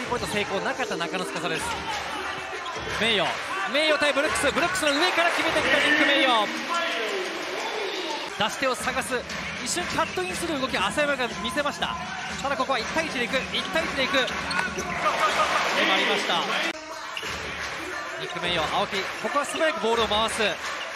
ーポイント成功なかった中野司です。名誉対ブルックスの上から決めてきたニック・名誉、出し手を探す、一瞬カットインする動き浅山が見せました。ただここは1対1でいく、決まりました。ニック・名誉、青木、ここは素早くボールを回す。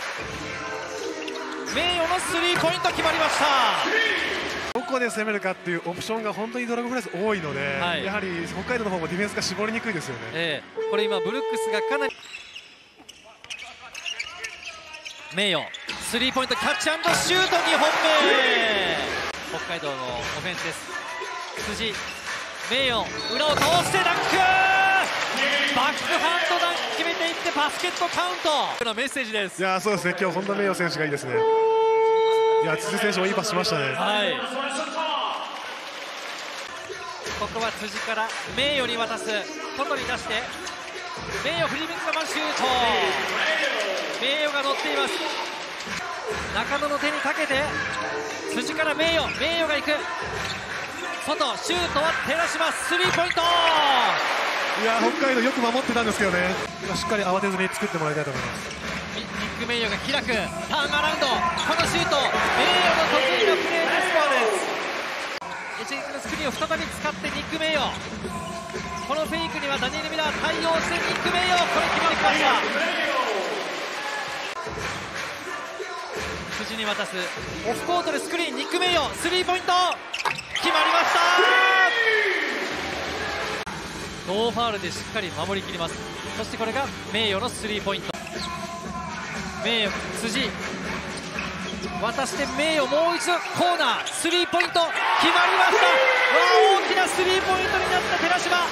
名誉のスリーポイント決まりました。 どこで攻めるかっていうオプションが本当にドラゴンフレーズ多いので、 はい、 やはり北海道の方もディフェンスが絞りにくいですよね。 これ今ブルックスがかなり名誉スリーポイントキャッチ&シュート2本目、北海道のオフェンスです。辻名誉裏を通してダンク、バックハンドダンク決めていってバスケットカウントのメッセージです。 いやそうですね、今日本田名誉選手がいいですね。いや辻選手もいいパスしましたね。 はい、ここは辻から名誉に渡す、外に出して名誉フリーメングマンシュート、名誉が乗っています。中野の手にかけて辻から名誉が行く、外シュートは照らします。スリーポイント、 いや北海道よく守ってたんですけどね、しっかり慌てずに作ってもらいたいと思います。 ニック・名誉が開くターンアラウンド、このシュート名誉の得意のプレーでスコアです。一撃のスクリーンを再び使ってニック・名誉、このフェイクにはダニエル・ミラー対応してニック・名誉、これ決めてきました。辻に渡すオフコートでスクリーン、ニック・名誉スリーポイント決まりました。ノーファウルでしっかり守りきります。そしてこれが名誉のスリーポイント、名誉辻渡して名誉もう一度コーナースリーポイント決まりました。大きなスリーポイントになった寺島、